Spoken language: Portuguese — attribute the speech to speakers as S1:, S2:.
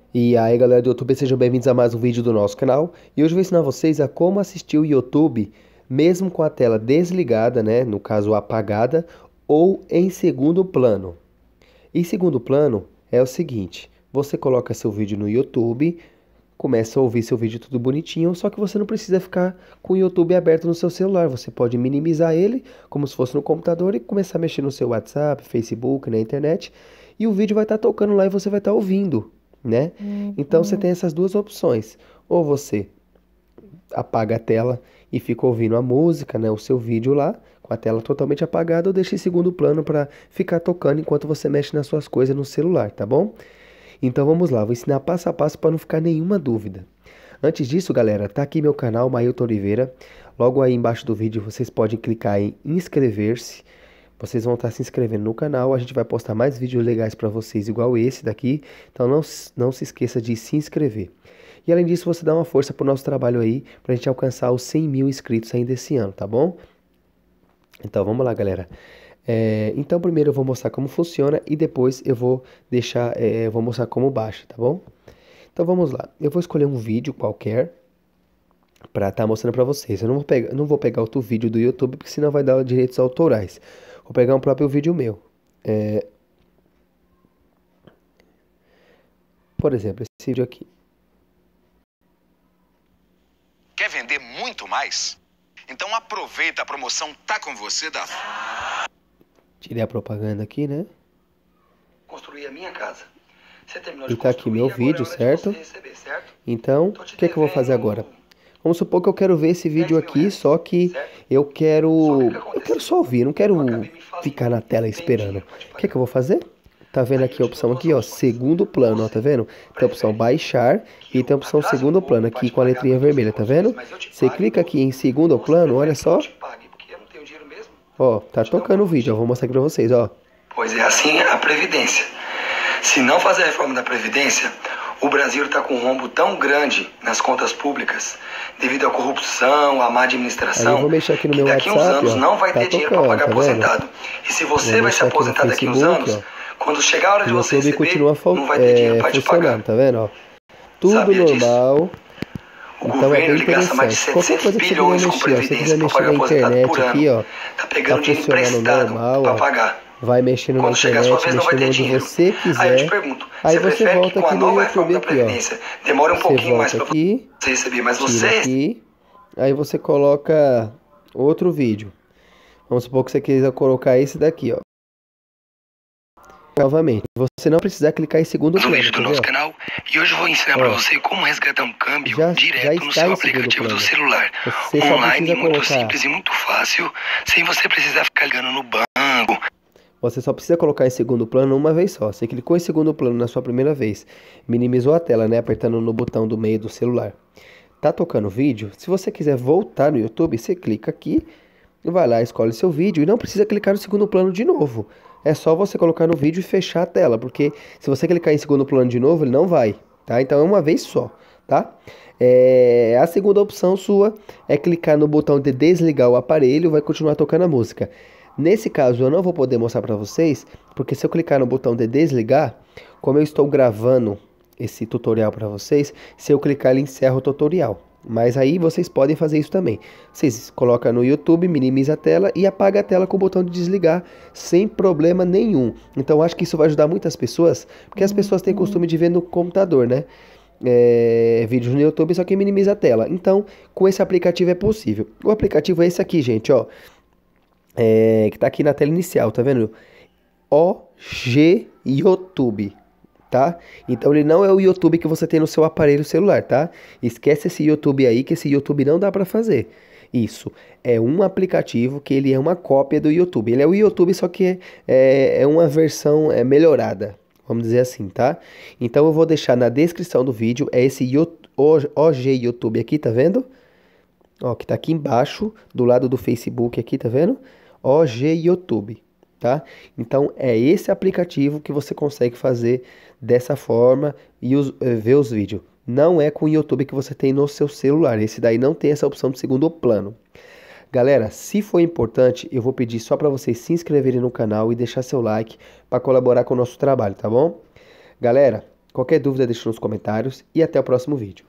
S1: E aí galera do YouTube, sejam bem-vindos a mais um vídeo do nosso canal. E hoje eu vou ensinar vocês a como assistir o YouTube mesmo com a tela desligada, né, no caso apagada, ou em segundo plano. Em segundo plano é o seguinte: você coloca seu vídeo no YouTube, começa a ouvir seu vídeo tudo bonitinho, só que você não precisa ficar com o YouTube aberto no seu celular. Você pode minimizar ele como se fosse no computador e começar a mexer no seu WhatsApp, Facebook, na internet, e o vídeo vai estar tocando lá e você vai estar ouvindo, né? Então você tem essas duas opções: ou você apaga a tela e fica ouvindo a música, né, o seu vídeo lá, com a tela totalmente apagada, ou deixa em segundo plano para ficar tocando enquanto você mexe nas suas coisas no celular, tá bom? Então vamos lá, vou ensinar passo a passo para não ficar nenhuma dúvida. Antes disso, galera, tá aqui meu canal, Mailton Oliveira. Logo aí embaixo do vídeo vocês podem clicar em inscrever-se. Vocês vão estar se inscrevendo no canal, a gente vai postar mais vídeos legais para vocês igual esse daqui. Então não se esqueça de se inscrever. E além disso, você dá uma força pro nosso trabalho aí, pra gente alcançar os 100 mil inscritos ainda esse ano, tá bom? Então vamos lá, galera. Então primeiro eu vou mostrar como funciona e depois eu vou vou mostrar como baixa, tá bom? Então vamos lá. Eu vou escolher um vídeo qualquer para estar mostrando para vocês. Eu não vou pegar outro vídeo do YouTube, porque senão vai dar direitos autorais. Vou pegar um próprio vídeo meu. Por exemplo, esse vídeo aqui.
S2: Quer vender muito mais? Então aproveita, a promoção tá com você da...
S1: Tirei a propaganda aqui, né?
S3: Construir a minha casa. Você terminou
S1: E
S3: de
S1: tá aqui meu vídeo, certo?
S3: certo?
S1: Então, o que é que eu vou fazer agora? Vamos supor que eu quero ver esse vídeo aqui, só que eu quero só ouvir, não quero ficar na tela esperando. O que é que eu vou fazer? Tá vendo aqui a opção aqui, ó, segundo plano, ó, tá vendo? Tem a opção baixar e tem a opção segundo plano aqui com a letrinha vermelha, tá vendo? Você clica aqui em segundo plano, olha só. Ó, tá tocando o vídeo, eu vou mostrar aqui pra vocês, ó.
S3: Pois é assim a Previdência. Se não fazer a reforma da Previdência, o Brasil está com um rombo tão grande nas contas públicas, devido à corrupção, à má administração,
S1: Aí eu vou mexer aqui no
S3: que
S1: meu
S3: daqui a uns
S1: WhatsApp,
S3: anos
S1: ó,
S3: não vai
S1: tá
S3: ter dinheiro para
S1: tocando,
S3: pagar
S1: tá
S3: aposentado. E se você
S1: Vou
S3: vai se
S1: mexer aqui no
S3: aposentar daqui a uns
S1: Facebook,
S3: anos,
S1: ó.
S3: quando chegar a hora de
S1: O
S3: você
S1: YouTube
S3: receber,
S1: continua
S3: não vai ter dinheiro para te pagar.
S1: funcionando, tá vendo, ó? Tudo
S3: Sabia disso?
S1: normal.
S3: O
S1: Então é
S3: governo
S1: bem
S3: ele gasta mais de
S1: interessante. Qualquer
S3: 700
S1: coisa que você quiser
S3: bilhões com
S1: mexer, ó, se você
S3: Previdência
S1: quiser
S3: para
S1: mexer
S3: pagar
S1: na
S3: aposentado
S1: internet
S3: por ano.
S1: aqui, ó,
S3: Tá
S1: tá
S3: pegando dinheiro
S1: funcionando
S3: emprestado
S1: normal,
S3: para
S1: ó.
S3: pagar.
S1: Vai mexendo na
S3: Quando chegar a sua
S1: internet,
S3: vez, não vai
S1: mexendo
S3: ter
S1: onde
S3: dinheiro.
S1: você
S3: Aí eu te
S1: quiser.
S3: pergunto,
S1: Aí
S3: você
S1: você
S3: prefere
S1: volta
S3: que com a
S1: aqui no
S3: nova
S1: YouTube
S3: reforma da
S1: aqui, ó.
S3: Previdência demore um
S1: Você
S3: pouquinho mais
S1: volta
S3: para
S1: aqui,
S3: você receber, mas
S1: tira
S3: você...
S1: aqui, aí você coloca outro vídeo. Vamos supor que você quiser colocar esse daqui, ó. Novamente, você não precisa clicar em segundo plano,
S3: vídeo do nosso canal, e hoje eu vou ensinar para você como resgatar um câmbio direto no seu aplicativo do celular.
S1: Você só
S3: Online,
S1: precisa
S3: muito
S1: colocar...
S3: simples e muito fácil, sem você precisar ficar ligando no banco.
S1: Você só precisa colocar em segundo plano uma vez só. Você clicou em segundo plano na sua primeira vez, minimizou a tela, né, apertando no botão do meio do celular. Tá tocando o vídeo? Se você quiser voltar no YouTube, você clica aqui, vai lá, escolhe seu vídeo e não precisa clicar no segundo plano de novo. É só você colocar no vídeo e fechar a tela, porque se você clicar em segundo plano de novo, ele não vai, tá? Então é uma vez só, tá? A segunda opção sua é clicar no botão de desligar o aparelho, vai continuar tocando a música. Nesse caso eu não vou poder mostrar para vocês, porque se eu clicar no botão de desligar, como eu estou gravando esse tutorial para vocês, se eu clicar ele encerra o tutorial. Mas aí vocês podem fazer isso também. Vocês colocam no YouTube, minimiza a tela e apaga a tela com o botão de desligar sem problema nenhum. Então acho que isso vai ajudar muitas pessoas, porque as pessoas têm costume de ver no computador, né? Vídeos no YouTube, só que minimiza a tela. Então com esse aplicativo é possível. O aplicativo é esse aqui, gente, ó. Que tá aqui na tela inicial, tá vendo? OG YouTube. Tá? Então ele não é o YouTube que você tem no seu aparelho celular, tá? Esquece esse YouTube aí, que esse YouTube não dá pra fazer. Isso, é um aplicativo que ele é uma cópia do YouTube. Ele é o YouTube, só que é uma versão melhorada, vamos dizer assim, tá? Então eu vou deixar na descrição do vídeo, é esse OG YouTube aqui, tá vendo? Ó, que tá aqui embaixo, do lado do Facebook aqui, tá vendo? OG YouTube. Tá? Então é esse aplicativo que você consegue fazer dessa forma e ver os vídeos. Não é com o YouTube que você tem no seu celular. Esse daí não tem essa opção de segundo plano. Galera, se for importante, eu vou pedir só para vocês se inscreverem no canal e deixar seu like para colaborar com o nosso trabalho, tá bom? Galera, Qualquer dúvida deixa nos comentários e até o próximo vídeo.